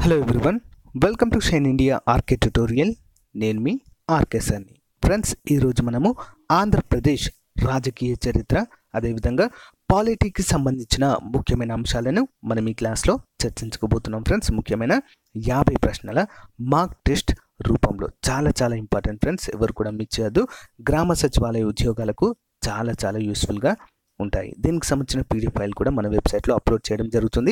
Hello everyone, welcome to shine India RK tutorial. నేను మీ RK సార్ని. ఫ్రెండ్స్, ఈరోజు మనము ఆంధ్రప్రదేశ్ రాజకీయ చరిత్ర అదేవిధంగా పాలిటిక్కి సంబంధించిన ముఖ్యమైన అంశాలను మనం ఈ క్లాస్లో చర్చించుకోబోతున్నాం. ఫ్రెండ్స్, ముఖ్యమైన 50 ప్రశ్నల మార్క్ టెస్ట్ రూపంలో చాలా ఇంపార్టెంట్ ఫ్రెండ్స్. ఎవరు కూడా మిస్ చేయొద్దు. గ్రామ సచివాలయ ఉద్యోగాలకు చాలా యూస్ఫుల్గా ఉంటాయి. దీనికి సంబంధించిన పీడిఎఫ్ ఫైల్ కూడా మన వెబ్సైట్లో అప్లోడ్ చేయడం జరుగుతుంది,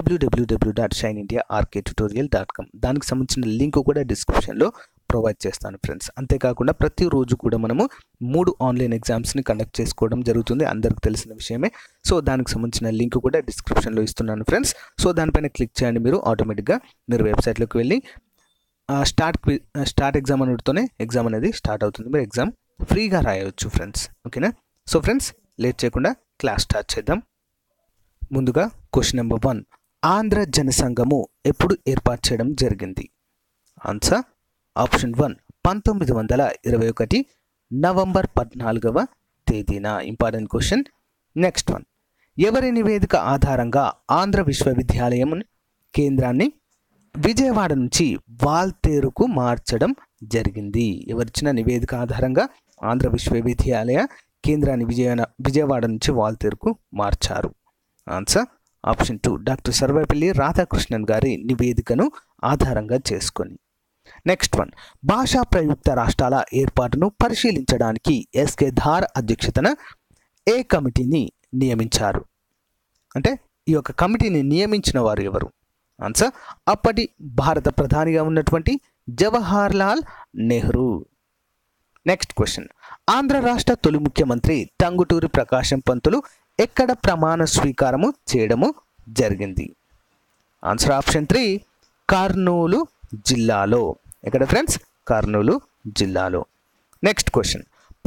www.shinindiaarktutorial.com. దానికి సంబంధించిన లింక్ కూడా డిస్క్రిప్షన్లో ప్రొవైడ్ చేస్తాను ఫ్రెండ్స్. అంతేకాకుండా ప్రతిరోజు కూడా మనము 3 ఆన్లైన్ ఎగ్జామ్స్ని కండక్ట్ చేసుకోవడం జరుగుతుంది, అందరికి తెలిసిన విషయమే. సో దానికి సంబంధించిన లింక్ కూడా డిస్క్రిప్షన్లో ఇస్తున్నాను ఫ్రెండ్స్. సో దానిపైన క్లిక్ చేయండి, మీరు ఆటోమేటిక్గా మీరు వెబ్సైట్లోకి వెళ్ళి స్టార్ట్ ఎగ్జామ్ అనుడితోనే ఎగ్జామ్ అనేది స్టార్ట్ అవుతుంది. మీరు ఎగ్జామ్ ఫ్రీగా రాయవచ్చు ఫ్రెండ్స్. ఓకేనా? సో ఫ్రెండ్స్, లేట్ చేయకుండా క్లాస్ స్టార్ట్ చేద్దాం. ముందుగా క్వశ్చన్ నెంబర్ 1, ఆంధ్ర జనసంఘము ఎప్పుడు ఏర్పాటు చేయడం జరిగింది? ఆన్సర్ ఆప్షన్ 1, 1921 నవంబర్ 14వ తేదీన. Important question. నెక్స్ట్ వన్, ఎవరి నివేదిక ఆధారంగా ఆంధ్ర విశ్వవిద్యాలయం కేంద్రాన్ని విజయవాడ నుంచి వాల్తేరుకు మార్చడం జరిగింది? ఎవరిచ్చిన నివేదిక ఆధారంగా ఆంధ్ర విశ్వవిద్యాలయ కేంద్రాన్ని విజయవాడ నుంచి వాల్తేరుకు మార్చారు? Answer option 2, doctor Sarvepalli Radhakrishnan గారి నివేదికను ఆధారంగా చేసుకొని. నెక్స్ట్ వన్, భాషా ప్రయుక్త రాష్ట్రాల ఏర్పాటును పరిశీలించడానికి ఎస్కే ధార్ అధ్యక్షతన ఏ కమిటీని నియమించారు? అంటే ఈ యొక్క కమిటీని నియమించిన వారు ఎవరు? ఆన్సర్ అప్పటి భారత ప్రధానిగా ఉన్నటువంటి జవహర్ లాల్ నెహ్రూ. నెక్స్ట్ క్వశ్చన్, ఆంధ్ర రాష్ట్ర తొలి ముఖ్యమంత్రి టంగుటూరి ప్రకాశం పంతులు ఎక్కడ ప్రమాణ స్వీకారము చేయడము జరిగింది? ఆన్సర్ ఆప్షన్ 3, కర్నూలు జిల్లాలో. ఎక్కడ ఫ్రెండ్స్? కర్నూలు జిల్లాలో. నెక్స్ట్ క్వశ్చన్,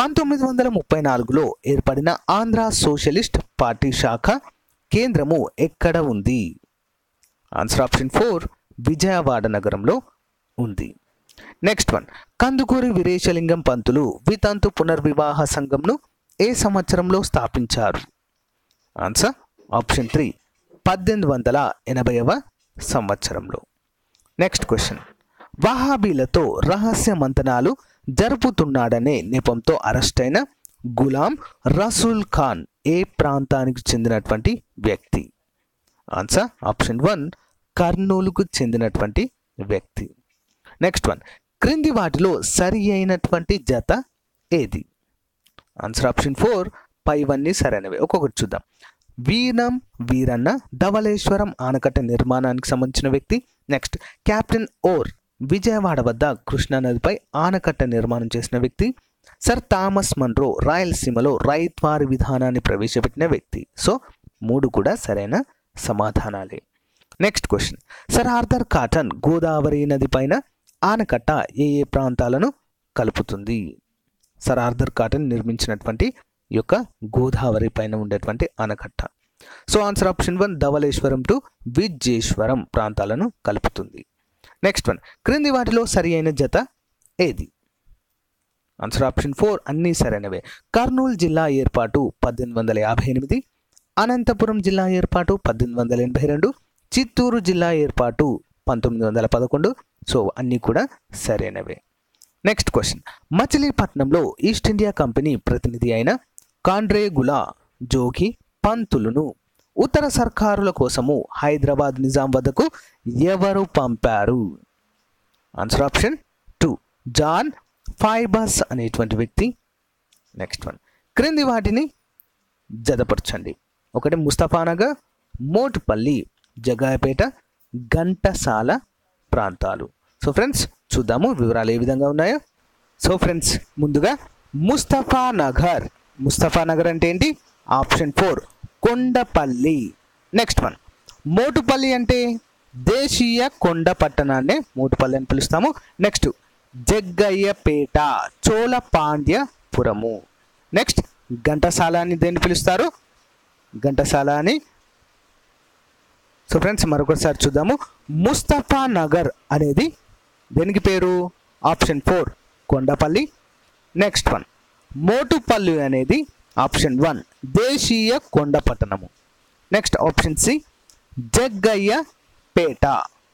1934లో ఏర్పడిన ఆంధ్ర సోషలిస్ట్ పార్టీ శాఖ కేంద్రము ఎక్కడ ఉంది? ఆన్సర్ ఆప్షన్ 4, విజయవాడ నగరంలో ఉంది. నెక్స్ట్ వన్, కందుకూరి వీరేశలింగం పంతులు వితంతు పునర్వివాహ సంఘంను ఏ సంవత్సరంలో స్థాపించారు? ఆన్సర్ ఆప్షన్ 3, 1880వ సంవత్సరంలో. నెక్స్ట్ క్వశ్చన్, వహాబీలతో రహస్య మంతనాలు జరుపుతున్నాడనే నెపంతో అరెస్ట్ అయిన గులాం రసూల్ ఖాన్ ఏ ప్రాంతానికి చెందినటువంటి వ్యక్తి? ఆన్సర్ ఆప్షన్ 1, కర్నూలుకు చెందినటువంటి వ్యక్తి. నెక్స్ట్ వన్, క్రింది వాటిలో సరి అయినటువంటి జత ఏది? ఆన్సర్ ఆప్షన్ 4, పైవన్నీ సరైనవే. ఒక్కొక్కటి చూద్దాం. వీరన్న ధవళేశ్వరం ఆనకట్ట నిర్మాణానికి సంబంధించిన వ్యక్తి. నెక్స్ట్, కెప్టెన్ ఓర్ విజయవాడ వద్ద కృష్ణానదిపై ఆనకట్ట నిర్మాణం చేసిన వ్యక్తి. సర్ థామస్ మన్రో రాయలసీమలో రైత్వారి విధానాన్ని ప్రవేశపెట్టిన వ్యక్తి. సో 3 కూడా సరైన సమాధానాలే. Next question, sir Arthur Cotton Godavari నది పైన ఆనకట్ట ఏ ప్రాంతాలను కలుపుతుంది? సర్ ఆర్థర్ కాటన్ నిర్మించినటువంటి ఈ యొక్క గోదావరి పైన ఉండేటువంటి ఆనకట్ట. So answer option 1, Dowleswaram to Vijeswaram ప్రాంతాలను కలుపుతుంది. నెక్స్ట్ వన్, క్రింది వాటిలో సరి అయిన జత ఏది? ఆన్సర్ ఆప్షన్ 4, అన్నీ సరైనవే. కర్నూలు జిల్లా ఏర్పాటు 1858, అనంతపురం జిల్లా ఏర్పాటు 1882, చిత్తూరు జిల్లా ఏర్పాటు 1911. సో అన్నీ కూడా సరైనవే. నెక్స్ట్ క్వశ్చన్, మచిలీపట్నంలో ఈస్ట్ ఇండియా కంపెనీ ప్రతినిధి అయిన కాండ్రేగులా జోగి పంతులును ఉత్తర సర్కారుల కోసము హైదరాబాద్ నిజాం వద్దకు ఎవరు పంపారు? ఆన్సర్ ఆప్షన్ 2, జాన్ ఫైబస్ అనేటువంటి వ్యక్తి. నెక్స్ట్ వన్, క్రింది వాటిని జతపరచండి. ఒకటి, ముస్తఫానగర్, మోటుపల్లి, జగాయపేట, ఘంటసాల ప్రాంతాలు. సో ఫ్రెండ్స్, చూద్దాము వివరాలు ఏ విధంగా ఉన్నాయో. సో ఫ్రెండ్స్, ముందుగా ముస్తఫానగర్ అంటే ఏంటి? Option 4, Kondapalli. Next one, Motupalli అంటే దేశీయ కొండ పట్టణాన్ని మోటుపల్లి అని పిలుస్తాము. నెక్స్ట్, జగ్గయ్యపేట చోళ పాండ్యపురము. నెక్స్ట్, ఘంటసాల అని దేన్ని పిలుస్తారు? ఘంటసాల అని. సో ఫ్రెండ్స్, మరొకసారి చూద్దాము. ముస్తఫానగర్ అనేది దేనికి పేరు? Option 4, Kondapalli. Next one, Motupalli అనేది ఆప్షన్ 1, దేశీయ కొండ పట్టణము. Next option C, Jaggayyapeta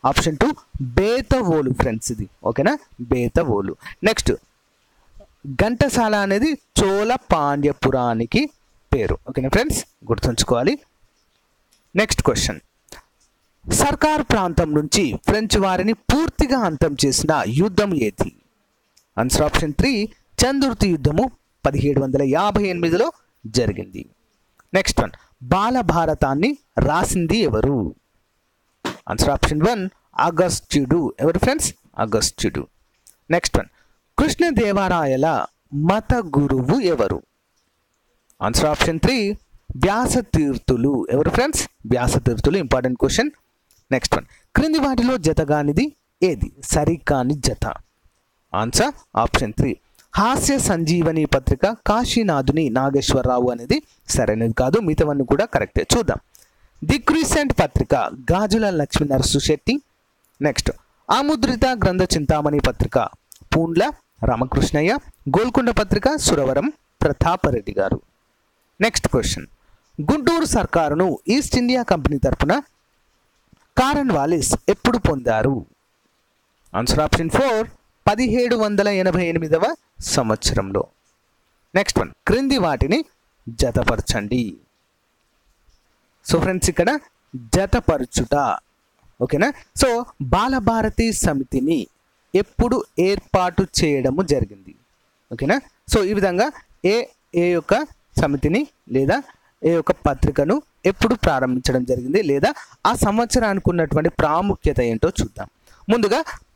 option 2 Bethavolu friends, ఇది ఓకేనా, బేతవోలు. నెక్స్ట్ ఘంటసాల అనేది చోళ పాండ్యపురానికి పేరు, ఓకేనా ఫ్రెండ్స్, గుర్తుంచుకోవాలి. నెక్స్ట్ క్వశ్చన్, సర్కార్ ప్రాంతం నుంచి ఫ్రెంచ్ వారిని పూర్తిగా అంతం చేసిన యుద్ధం ఏది? ఆన్సర్ ఆప్షన్ 3 చందుర్తి యుద్ధము 1758లో జరిగింది. నెక్స్ట్ వన్, బాలభారతాన్ని రాసింది ఎవరు? ఆన్సర్ ఆప్షన్ 1 అగస్త్యుడు. ఎవరు ఫ్రెండ్స్? అగస్త్యుడు. నెక్స్ట్ వన్, కృష్ణదేవరాయల మత గురువు ఎవరు? Answer option 3 Vyasatirthulu. ఎవరు friends? Vyasatirthulu. Important question. Next one, క్రింది వాటిలో జతగానిది ఏది? సరికాని జత. ఆన్సర్ ఆప్షన్ 3 హాస్య సంజీవని పత్రిక కాశీనాథుని నాగేశ్వరరావు అనేది సరైనది కాదు, మిగతావన్నీ కూడా కరెక్టే. చూద్దాం. ది క్రిసెంట్ పత్రిక గాజుల లక్ష్మీ నరసింహశెట్టి. నెక్స్ట్ ఆముద్రిత గ్రంథ చింతామణి పత్రిక పూండ్ల రామకృష్ణయ్య. గోల్కొండ పత్రిక సురవరం ప్రతాపరెడ్డి గారు. నెక్స్ట్ క్వశ్చన్, గుంటూరు సర్కారును ఈస్ట్ ఇండియా కంపెనీ తరపున కారన్ వాలిస్ ఎప్పుడు పొందారు? ఆన్సర్ ఆప్షన్ 4 1788వ సంవత్సరంలో. నెక్స్ట్ వన్, క్రింది వాటిని జతపరచండి. సో ఫ్రెండ్స్ ఇక్కడ జతపరచుట, ఓకేనా. సో బాలభారతి సమితిని ఎప్పుడు ఏర్పాటు చేయడము జరిగింది? ఓకేనా. సో ఈ విధంగా ఏ యొక్క సమితిని లేదా ఏ యొక్క పత్రికను ఎప్పుడు ప్రారంభించడం జరిగింది, లేదా ఆ సంవత్సరానికి ఉన్నటువంటి ప్రాముఖ్యత ఏంటో చూద్దాం. ముందుగా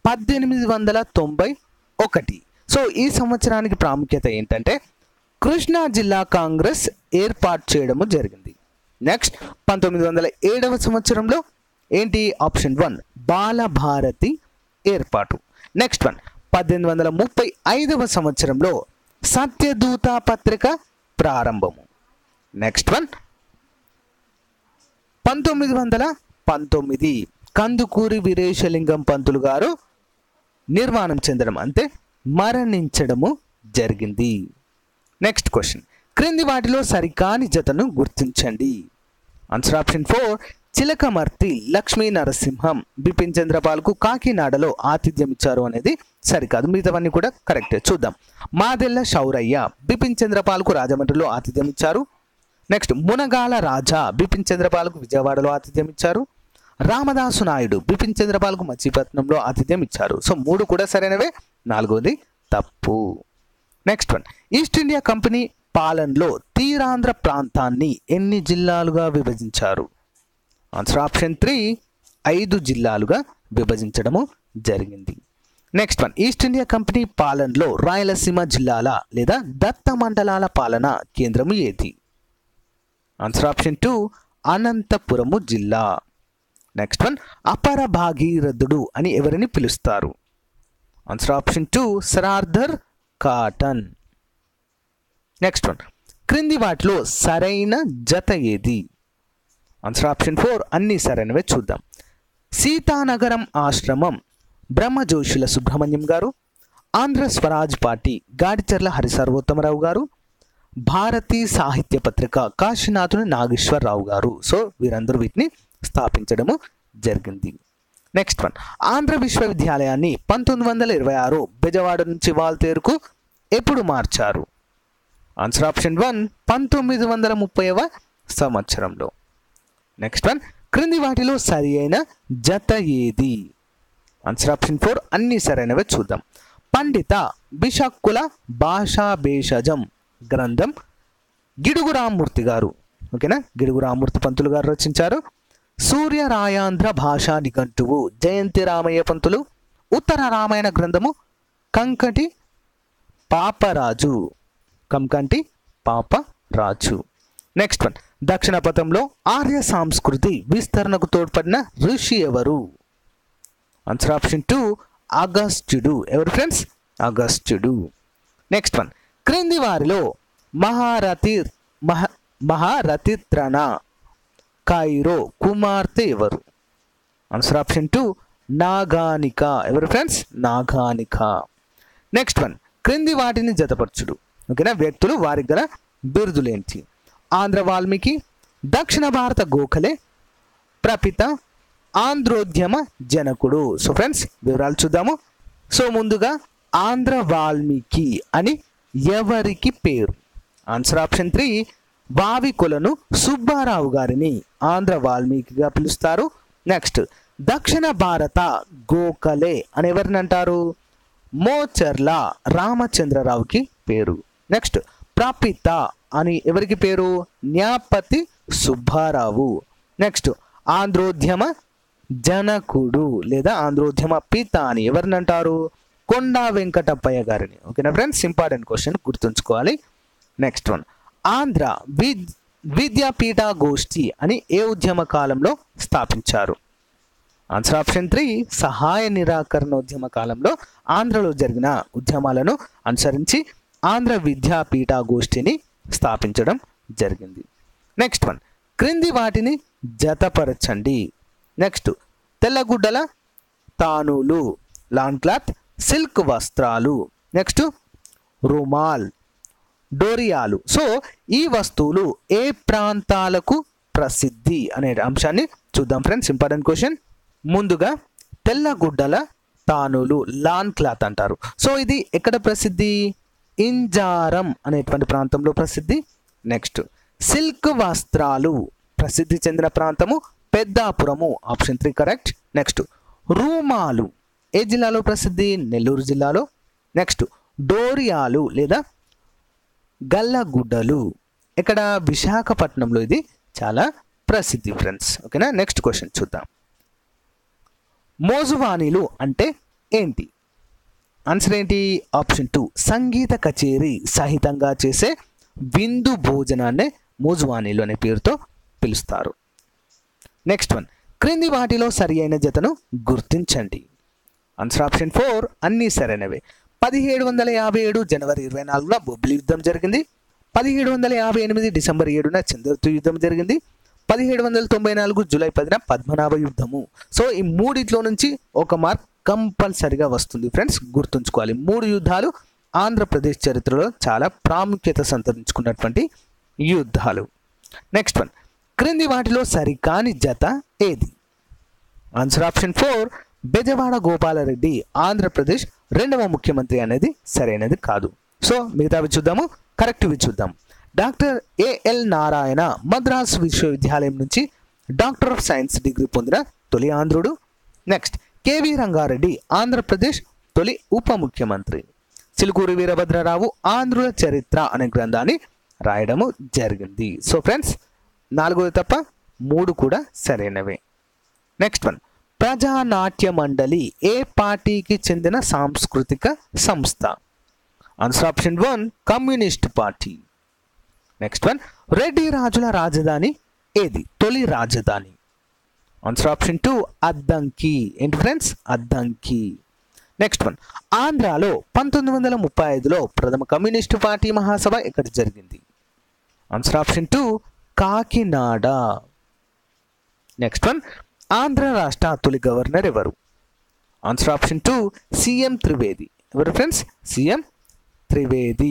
1891. సో ఈ సంవత్సరానికి ప్రాముఖ్యత ఏంటంటే కృష్ణా జిల్లా కాంగ్రెస్ ఏర్పాటు చేయడము జరిగింది. నెక్స్ట్ 1907వ సంవత్సరంలో ఏంటి? ఆప్షన్ 1 బాలభారతి ఏర్పాటు. నెక్స్ట్ వన్ 1835వ సంవత్సరంలో సత్యదూత పత్రిక ప్రారంభము. నెక్స్ట్ వన్ 1919 కందుకూరి వీరేశలింగం పంతులు గారు నిర్మాణం చెందడం అంటే మరణించడము జరిగింది. నెక్స్ట్ క్వశ్చన్, క్రింది వాటిలో సరికాని జతను గుర్తించండి. ఆన్సర్ ఆప్షన్ 4 చిలకమర్తి లక్ష్మీ నరసింహం బిపిన్ చంద్రపాల్కు కాకినాడలో ఆతిథ్యం ఇచ్చారు అనేది సరికాదు, మిగతావన్నీ కూడా కరెక్టే. చూద్దాం. మాదెల్ల శౌరయ్య బిపిన్ చంద్రపాల్కు రాజమండ్రిలో ఆతిథ్యం ఇచ్చారు. నెక్స్ట్ మునగాల రాజా బిపిన్ చంద్రపాల్కు విజయవాడలో ఆతిథ్యం ఇచ్చారు. రామదాసు నాయుడు బిపిన్ చంద్రపాల్కు మచిలీపట్నంలో ఆతిథ్యం ఇచ్చారు. సో 3 కూడా సరైనవే, 4వది తప్పు. Next one, East India company పాలనలో తీరాంధ్ర ప్రాంతాన్ని ఎన్ని జిల్లాలుగా విభజించారు? ఆన్సర్ ఆప్షన్ 3 5 జిల్లాలుగా విభజించడము జరిగింది. Next one, East India company పాలనలో రాయలసీమ జిల్లాల లేదా దత్త మండలాల పాలన కేంద్రము ఏది? ఆన్సర్ ఆప్షన్ 2 అనంతపురము జిల్లా. నెక్స్ట్ వన్, అపర భాగీరథుడు అని ఎవరిని పిలుస్తారు? Answer option 2 sir Arthur Cotton. Next one, క్రింది వాటిలో సరైన జత ఏది? ఆన్సర్ ఆప్షన్ 4 అన్ని సరైనవే. చూద్దాం. సీతానగరం ఆశ్రమం బ్రహ్మజోషుల సుబ్రహ్మణ్యం గారు. ఆంధ్ర స్వరాజ్ పార్టీ గాడిచర్ల హరిసర్వోత్తమరావు గారు. భారతీ సాహిత్య పత్రిక కాశీనాథుని నాగేశ్వరరావు గారు. సో వీరందరూ వీటిని స్థాపించడము జరిగింది. నెక్స్ట్ వన్, ఆంధ్ర విశ్వవిద్యాలయాన్ని 1926 బెజవాడ నుంచి వాల్తేరుకు ఎప్పుడు మార్చారు? ఆన్సర్ ఆప్షన్ 1 1930వ సంవత్సరంలో. నెక్స్ట్ వన్, క్రింది వాటిలో సరి అయిన జత ఏది? ఆన్సర్ ఆప్షన్ 4 అన్ని సరైనవే. చూద్దాం. పండిత బిషక్కుల భాషా భేషజం గ్రంథం గిడుగు రామ్మూర్తి గారు, ఓకేనా, గిడుగు రామ్మూర్తి పంతులు గారు రచించారు. సూర్య రాయాంధ్ర భాషా నిఘంటువు జయంతి రామయ్య పంతులు. ఉత్తర రామాయణ గ్రంథము కంకంటి పాపరాజు. నెక్స్ట్ వన్, దక్షిణ పథంలో ఆర్య సంస్కృతి విస్తరణకు తోడ్పడిన ఋషి ఎవరు? ఆన్సర్ ఆప్షన్ 2 అగస్త్యుడు. ఎవరు ఫ్రెండ్స్? అగస్త్యుడు. నెక్స్ట్ వన్, క్రింది వారిలో మహారథిత్రణ కైరో కుమార్తె ఎవరు? Answer option 2 Naganika. ఎవరు ఫ్రెండ్స్? నాగానిక. నెక్స్ట్ వన్, క్రింది వాటిని జతపరచుడు, ఓకేనా, వ్యక్తులు వారికి గల బిరుదులేంటి? ఆంధ్ర వాల్మీకి, దక్షిణ భారత గోఖలే, ప్రపిత, ఆంధ్రోద్యమ జనకుడు. సో ఫ్రెండ్స్ వివరాలు చూద్దాము. సో ముందుగా ఆంధ్ర వాల్మీకి అని ఎవరికి పేరు? ఆన్సర్ ఆప్షన్ 3 వావికొలను సుబ్బారావు గారిని ఆంధ్ర వాల్మీకిగా పిలుస్తారు. నెక్స్ట్ దక్షిణ భారత గోఖలే అని ఎవరిని అంటారు? మోచర్ల రామచంద్రరావుకి పేరు. నెక్స్ట్ ప్రపిత అని ఎవరికి పేరు? న్యాపతి సుబ్బారావు. నెక్స్ట్ ఆంధ్రోద్యమ జనకుడు లేదా ఆంధ్రోద్యమ పిత అని ఎవరిని అంటారు? కొండా వెంకటప్పయ్య గారిని. ఓకేనా ఫ్రెండ్స్, ఇంపార్టెంట్ క్వశ్చన్ గుర్తుంచుకోవాలి. నెక్స్ట్ వన్ ఆంధ్ర విద్యాపీఠ గోష్ఠి అని ఏ ఉద్యమ కాలంలో స్థాపించారు? ఆన్సర్ ఆప్షన్ 3 సహాయ నిరాకరణ ఉద్యమ కాలంలో ఆంధ్రలో జరిగిన ఉద్యమాలను అనుసరించి ఆంధ్ర విద్యాపీఠ గోష్ఠిని స్థాపించడం జరిగింది. నెక్స్ట్ వన్ క్రింది వాటిని జతపరచండి. నెక్స్ట్ తెల్లగుడ్డల తానులు లాన్ క్లాత్, సిల్క్ వస్త్రాలు, నెక్స్ట్ రుమాల్, డోరియాలు. సో ఈ వస్తువులు ఏ ప్రాంతాలకు ప్రసిద్ధి అనే అంశాన్ని చూద్దాం ఫ్రెండ్స్. Important question. ముందుగా తెల్లగుడ్డల తానులు లాన్ క్లాత్ అంటారు. సో ఇది ఎక్కడ ప్రసిద్ధి? ఇంజారం అనేటువంటి ప్రాంతంలో ప్రసిద్ధి. నెక్స్ట్ సిల్క్ వస్త్రాలు ప్రసిద్ధి చెందిన ప్రాంతము పెద్దాపురము. Option 3 correct. నెక్స్ట్ రూమాలు ఏ జిల్లాలో ప్రసిద్ధి? నెల్లూరు జిల్లాలో. నెక్స్ట్ డోరియాలు లేదా గల్లగుడ్డలు ఇక్కడ విశాఖపట్నంలో ఇది చాలా ప్రసిద్ధి ఫ్రెండ్స్. ఓకేనా. నెక్స్ట్ క్వశ్చన్ చూద్దాం. మోజువాణిలు అంటే ఏంటి? ఆన్సర్ ఏంటి? ఆప్షన్ 2 సంగీత కచేరీ సహితంగా చేసే విందు భోజనాన్నే మోజువాణిలు అనే పేరుతో పిలుస్తారు. నెక్స్ట్ వన్ క్రింది వాటిలో సరి అయిన జతను గుర్తించండి. ఆన్సర్ ఆప్షన్ 4 అన్నీ సరైనవే. 1757 జనవరి 24న బొబ్బిలి యుద్ధం జరిగింది. 1758 డిసెంబర్ 7న చంద్రతు యుద్ధం జరిగింది. 1794 జూలై 10న పద్మనాభ యుద్ధము. సో ఈ మూడిట్లో నుంచి ఒక మార్క్ కంపల్సరిగా వస్తుంది ఫ్రెండ్స్, గుర్తుంచుకోవాలి. 3 యుద్ధాలు ఆంధ్రప్రదేశ్ చరిత్రలో చాలా ప్రాముఖ్యత సంతరించుకున్నటువంటి యుద్ధాలు. నెక్స్ట్ వన్ క్రింది వాటిలో సరికాని జత ఏది? ఆన్సర్ ఆప్షన్ 4 బెజవాడ గోపాలరెడ్డి ఆంధ్రప్రదేశ్ 2వ ముఖ్యమంత్రి అనేది సరైనది కాదు. సో మిగతావి చూద్దాము, కరెక్ట్వి చూద్దాం. డాక్టర్ ఏఎల్ నారాయణ మద్రాస్ విశ్వవిద్యాలయం నుంచి డాక్టర్ ఆఫ్ సైన్స్ డిగ్రీ పొందిన తొలి ఆంధ్రుడు. నెక్స్ట్ కేవి రంగారెడ్డి ఆంధ్రప్రదేశ్ తొలి ఉప ముఖ్యమంత్రి. చిలుకూరి వీరభద్రరావు ఆంధ్రుల చరిత్ర అనే గ్రంథాన్ని రాయడము జరిగింది. సో ఫ్రెండ్స్ 4 తప్ప 3 కూడా సరైనవే. నెక్స్ట్ వన్ ప్రజానాట్య మండలి ఏ పార్టీకి చెందిన సాంస్కృతిక సంస్థ? Answer option 1 communist party. Next one Reddy రాజుల రాజధాని ఏది? తొలి రాజధాని. Answer option 2 Addanki. ఏంటి ఫ్రెండ్స్? అద్దంకి. నెక్స్ట్ వన్ ఆంధ్రాలో 1935లో ప్రథమ కమ్యూనిస్టు పార్టీ మహాసభ ఎక్కడ జరిగింది? Answer option 2 Kakinada. Next one Andhra రాష్ట్ర తొలి గవర్నర్ ఎవరు? Answer option 2 C M Trivedi. ఎవరు friends? C M Trivedi.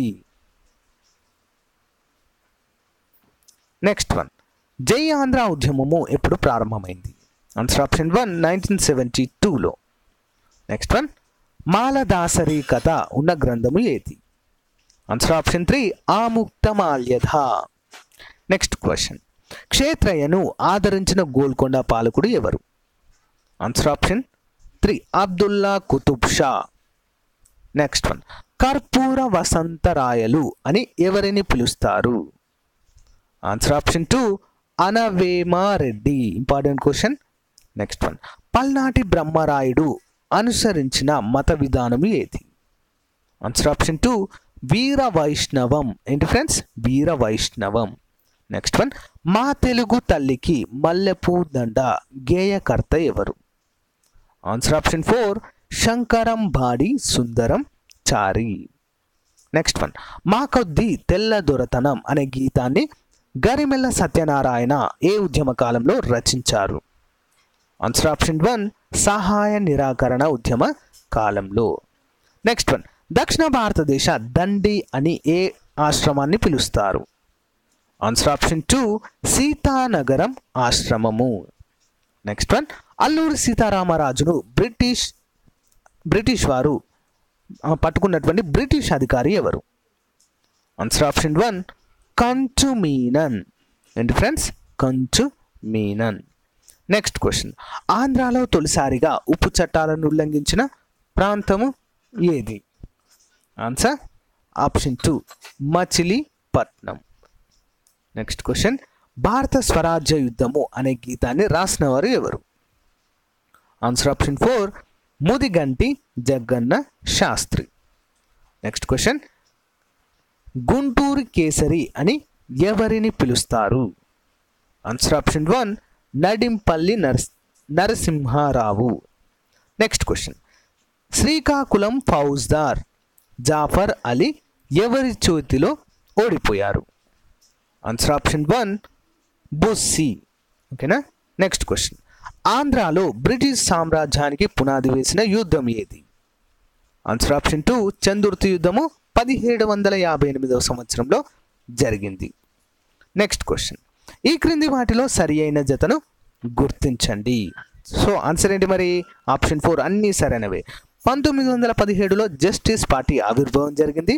Next one Jai Andhra ఉద్యమము ఎప్పుడు ప్రారంభమైంది? ఆన్సర్ ఆప్షన్ 1 1972లో. నెక్స్ట్ వన్ మాలదాసరి కథ ఉన్న గ్రంథము ఏది? Answer option 3 Amuktamalyada. Next question క్షేత్రయ్యను ఆదరించిన గోల్కొండ పాలకుడు ఎవరు? Answer option 3 Abdullah Qutb Shah. Next one Karpura Vasantarayalu అని ఎవరిని పిలుస్తారు? Answer option 2 Anavema Reddy. Important question. Next one పల్నాటి బ్రహ్మరాయుడు అనుసరించిన మత విధానం ఏది? ఆన్సర్ ఆప్షన్ 2 వీర వైష్ణవం. ఏంటి ఫ్రెండ్స్? వీర వైష్ణవం. నెక్స్ట్ వన్ మా తెలుగు తల్లికి మల్లెపూ దండ గేయకర్త ఎవరు? Answer option 4 Shankarambadi Sundarachari. Next one మా కొద్ది తెల్ల దొరతనం అనే గీతాన్ని గరిమెల్ల సత్యనారాయణ ఏ ఉద్యమ కాలంలో రచించారు? ఆన్సర్ ఆప్షన్ 1 సహాయ నిరాకరణ ఉద్యమ కాలంలో. నెక్స్ట్ వన్ దక్షిణ భారతదేశ దండి అని ఏ ఆశ్రమాన్ని పిలుస్తారు? ఆన్సర్ ఆప్షన్ 2 సీతానగరం ఆశ్రమము. నెక్స్ట్ వన్, అల్లూరి సీతారామరాజును బ్రిటిష్ వారు పట్టుకున్నటువంటి బ్రిటిష్ అధికారి ఎవరు? ఆన్సర్ ఆప్షన్ 1 కంచు మీనన్. ఏంటి ఫ్రెండ్స్? కంచు మీనన్. నెక్స్ట్ క్వశ్చన్, ఆంధ్రాలో తొలిసారిగా ఉప్పు చట్టాలను ఉల్లంఘించిన ప్రాంతము ఏది? Answer option 2 Machilipatnam. Next question, భారత స్వరాజ్య యుద్ధము అనే గీతాన్ని రాసిన వారు ఎవరు? Answer option 4 Mudiganti Jagganna Sastry. Next question, Guntur Kesari అని ఎవరిని పిలుస్తారు? Answer option 1 Nadimpalli Narasimha Rao. Next question, Srikakulam ఫౌజ్దార్ జాఫర్ అలీ ఎవరి చేతిలో ఓడిపోయారు? Answer option 1 Bussy. ఓకేనా. నెక్స్ట్ క్వశ్చన్, ఆంధ్రాలో బ్రిటిష్ సామ్రాజ్యానికి పునాది వేసిన యుద్ధం ఏది? ఆన్సర్ ఆప్షన్ 2 చందుర్తి యుద్ధము 1758వ సంవత్సరంలో జరిగింది. నెక్స్ట్ క్వశ్చన్, ఈ క్రింది వాటిలో సరి అయిన జతను గుర్తించండి. సో ఆన్సర్ ఏంటి మరి? ఆప్షన్ 4 అన్నీ సరైనవే. 1917లో జస్టిస్ పార్టీ ఆవిర్భావం జరిగింది.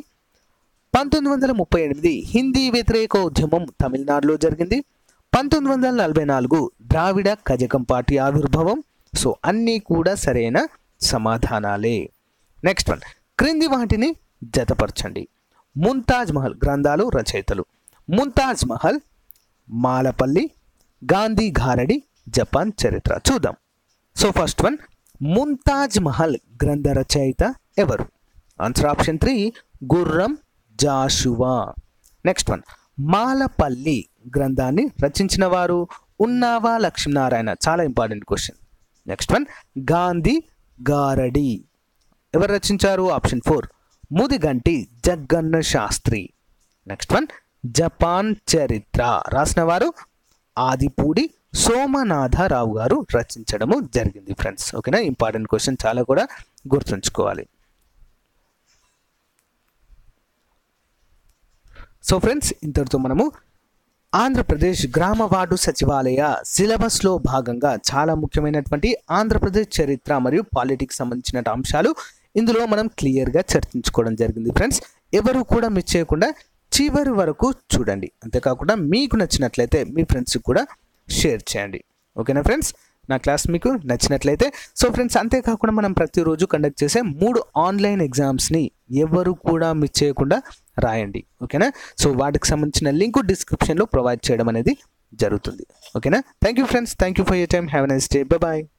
1938 హిందీ వ్యతిరేక ఉద్యమం తమిళనాడులో జరిగింది. 1944 ద్రావిడ కజకం పార్టీ ఆవిర్భావం. సో అన్నీ కూడా సరైన సమాధానాలే. నెక్స్ట్ వన్, క్రింది వాటిని జతపరచండి. ముంతాజ్ మహల్ గ్రంథాలు రచయితలు. ముంతాజ్ మహల్ మాలపల్లి, గాంధీ ఘారడి, జపాన్ చరిత్ర. చూద్దాం. So first one, Mumtaz Mahal గ్రంథ రచయిత ఎవరు? Answer option 3 Gurram Jashuva. Next one, Malapalli గ్రంథాన్ని రచించిన వారు ఉన్నావా లక్ష్మీనారాయణ. చాలా important question. Next one, Gandhi గారడి ఎవరు రచించారు? Option 4 Mudiganti Jagganna Sastry. Next one, Japan చరిత్ర రాసిన వారు ఆదిపూడి సోమనాథరావు గారు రచించడము జరిగింది ఫ్రెండ్స్. ఓకేనా. ఇంపార్టెంట్ క్వశ్చన్, చాలా కూడా గుర్తుంచుకోవాలి. సో ఫ్రెండ్స్, ఇంతటితో మనము ఆంధ్రప్రదేశ్ గ్రామ వార్డు సచివాలయ సిలబస్లో భాగంగా చాలా ముఖ్యమైనటువంటి ఆంధ్రప్రదేశ్ చరిత్ర మరియు పాలిటిక్స్ సంబంధించిన అంశాలు ఇందులో మనం క్లియర్గా చర్చించుకోవడం జరిగింది ఫ్రెండ్స్. ఎవరు కూడా మిస్ చేయకుండా చివరి వరకు చూడండి. అంతేకాకుండా మీకు నచ్చినట్లయితే మీ ఫ్రెండ్స్కి కూడా షేర్ చేయండి. ఓకేనా ఫ్రెండ్స్. నా క్లాస్ మీకు నచ్చినట్లయితే. సో ఫ్రెండ్స్, అంతేకాకుండా మనం ప్రతిరోజు కండక్ట్ చేసే 3 ఆన్లైన్ ఎగ్జామ్స్ని ఎవరు కూడా మిస్ చేయకుండా రాయండి. ఓకేనా. సో వాటికి సంబంధించిన లింక్ డిస్క్రిప్షన్లో ప్రొవైడ్ చేయడం అనేది జరుగుతుంది. ఓకేనా. Thank you friends. Thank you for your time. Have a nice day. Bye bye.